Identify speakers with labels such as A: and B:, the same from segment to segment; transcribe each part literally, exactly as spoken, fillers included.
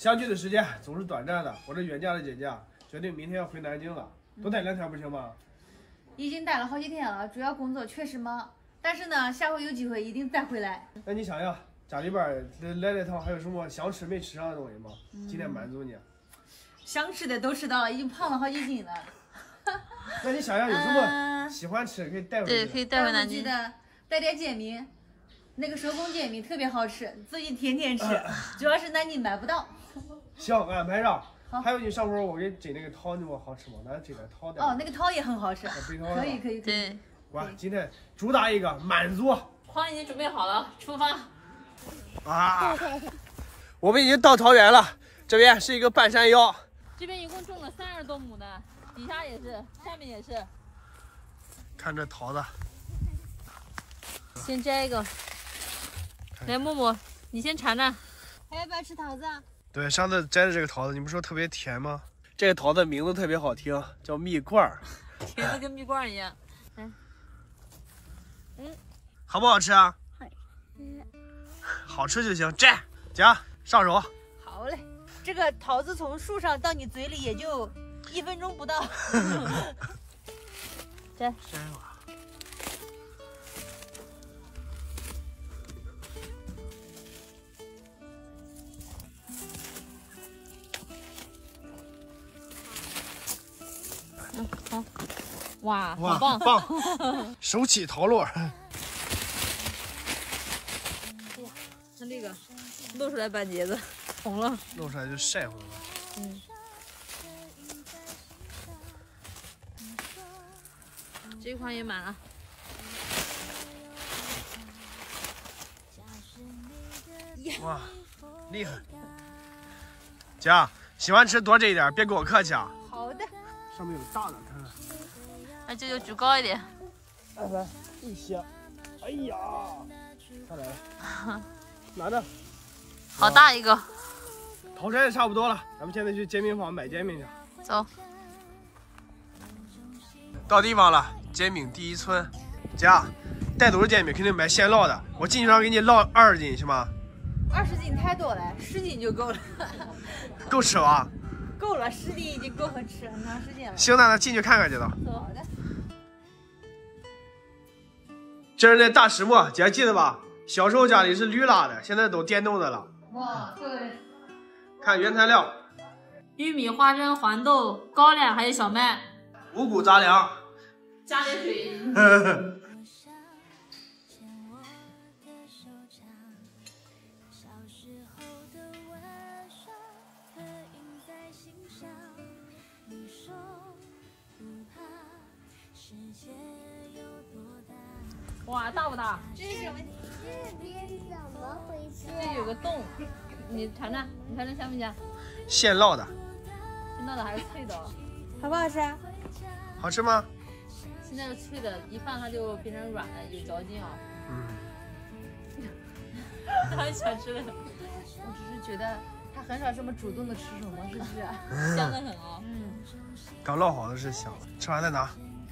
A: 相聚的时间总是短暂的，我这远嫁的姐姐决定明天要回南京了，多待两天不行吗？
B: 已经待了好几天了，主要工作确实忙，但是呢，下回有机会一定再回来。
A: 那你想想，家里边来这趟还有什么想吃没吃上的东西吗？嗯、今天满足你。
B: 想吃的都吃到了，已经胖了好几斤了。
A: 那你想想有什么喜欢吃的可以带回去？
B: 对，可以带回南京的，带点煎饼。 那个手工煎饼特别好吃，自己天天吃，主要是南京买不到。
A: 行，安排上。好，还有你上回我给你蒸那个桃，你们好吃吗？咱这个桃的。
B: 哦，那个桃也很好吃。
A: 北桃
B: 可以可以可以。
A: 哇，今天主打一个满足。
C: 筐已经准备好了，出发。
A: 啊！我们已经到桃园了，这边是一个半山腰。
C: 这边一共种了三十多亩呢，底下也是，下面也是。
A: 看这桃子。
C: 先摘一个。 来，木木，你先尝尝，
B: 还要不要吃桃子？
A: 对，上次摘的这个桃子，你不说特别甜吗？这个桃子名字特别好听，叫蜜罐儿，
C: 甜的跟蜜罐一样。嗯，
A: 嗯，好不好吃啊？好吃就行，摘，夹，上手。
B: 好嘞，这个桃子从树上到你嘴里也就一分钟不到。
C: 摘，
A: 摘吧。
C: 嗯，好，哇，
A: 哇，
C: 好棒
A: 棒！手起桃落。
C: 看这个，露出来半截子，红了。
A: 露出来就晒红了。
C: 嗯。这一筐也满了。
A: 哇，厉害！姐，喜欢吃多这一点，别跟我客气啊。
B: 好的。
A: 上面有大的，看看。
C: 那这就举高一点。
A: 来来，一些。哎呀，再来。拿着。
C: 好大一个。
A: 桃摘的差不多了，咱们现在去煎饼坊买煎饼去。
C: 走。
A: 到地方了，煎饼第一村。姐，带走的煎饼肯定买现烙的，我进去让给你烙二十斤行吗？
B: 二十斤太多了，十斤就够了。
A: 够吃吧？
B: 够了，十斤已经够很吃很长时间了。
A: 行，那咱进去看看去了。
B: 好的。
A: 这是那大石磨，姐还记得吧？小时候家里是驴拉的，现在都电动的了。
B: 哇，对。
A: 看原材料：
C: 玉米、花生、黄豆、高粱还有小麦，
A: 五谷杂粮，
C: 加点水。哇，大不大？
B: 这是什么？
D: 这边怎么回事？
C: 这有个洞，你尝尝，你尝尝香不香？
A: 现烙的，
C: 现烙的还是脆的，
B: 好不好吃？
A: 好吃吗？
C: 现在是脆的，一放它就变成软的，有嚼劲啊。嗯。他很喜欢吃的。
B: 我只是觉得他很少这么主动的吃什么，是不是？
C: 香的很啊。
B: 嗯。
A: 刚烙好的是香，吃完再拿。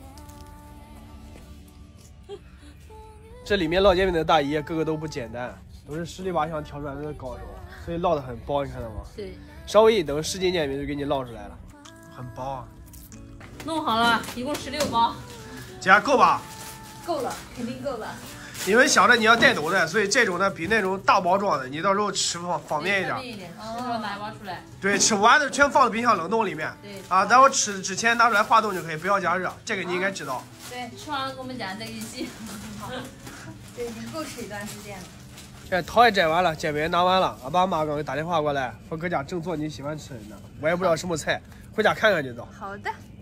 A: 这里面烙煎饼的大姨个个都不简单，都是十里八乡挑出来的高手，所以烙的很薄，你看到吗？
C: 对。
A: 稍微一等，十斤煎饼就给你烙出来了，很薄啊。
C: 弄好了，一共十六包。
A: 姐够吧？
B: 够了，肯定够了。
A: 因为想着你要带走的，所以这种呢比那种大包装的，你到时候吃方方便一点。
C: 方便一点，吃的时候拿一包出来。
A: 对，吃不完的全放冰箱冷冻里面。
C: 对。啊，
A: 待会吃之前拿出来化冻就可以，不要加热，这个你应该知道。
C: 对，吃完了跟我们讲，再给你寄。
B: 好。 这已经够吃一段时间了。
A: 这桃也摘完了，煎饼也拿完了。俺爸妈刚给打电话过来，说搁家正做你喜欢吃的呢，我也不知道什么菜，回家看看就知道。
B: 好的。